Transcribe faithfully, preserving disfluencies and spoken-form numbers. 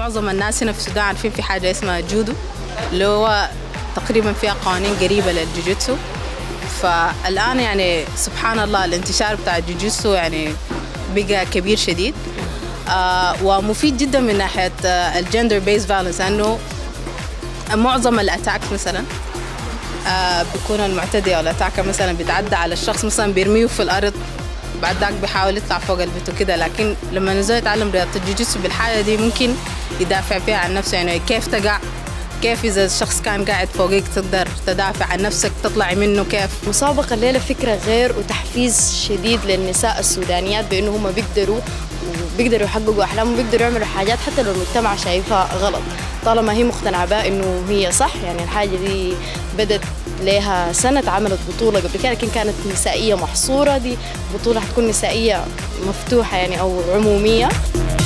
معظم الناس هنا في السودان عارفين في حاجة اسمها جودو، اللي هو تقريبا فيها قوانين قريبة للجوجيتسو. فالآن يعني سبحان الله الانتشار بتاع الجوجيتسو يعني بقى كبير شديد، آه ومفيد جدا من ناحية الجندر بيز فايلنس، لأنه معظم الأتاك مثلا آه بيكون المعتدي أو الأتاكر مثلا بيتعدى على الشخص، مثلا بيرميه في الأرض، بعد ذاك بيحاول يطلع فوق البيت وكده. لكن لما نزل يتعلم رياضة الجوجيتسو بالحالة دي ممكن يدافع بيها عن نفسه، يعني كيف تقع، كيف إذا الشخص كان قاعد فوقك تقدر تدافع عن نفسك تطلعي منه كيف. مسابقة الليلة فكرة غير وتحفيز شديد للنساء السودانيات بأنه هم بيقدروا بيقدروا يحققوا أحلامهم، بيقدروا يعملوا حاجات حتى لو المجتمع شايفها غلط، طالما هي مقتنعة بها إنه هي صح. يعني الحاجة دي بدت لها سنة، عملت بطولة قبل كده لكن كانت نسائية محصورة، دي بطولة حتكون نسائية مفتوحة يعني أو عمومية.